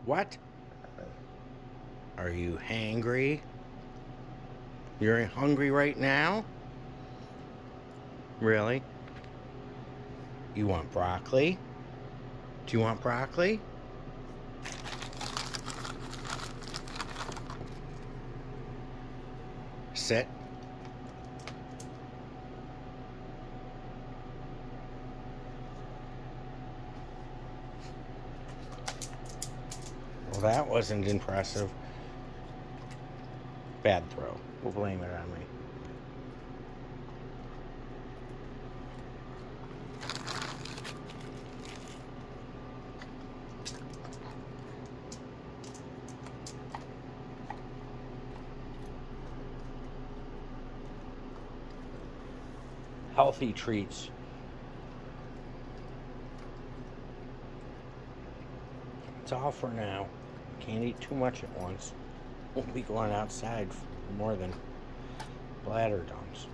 What? Are you hangry? You're hungry right now? Really? You want broccoli? Do you want broccoli? Sit. Well, that wasn't impressive. Bad throw. We'll blame it on me. Healthy treats. It's all for now. Can't eat too much at once. We'll be going outside for more than bladder dumps.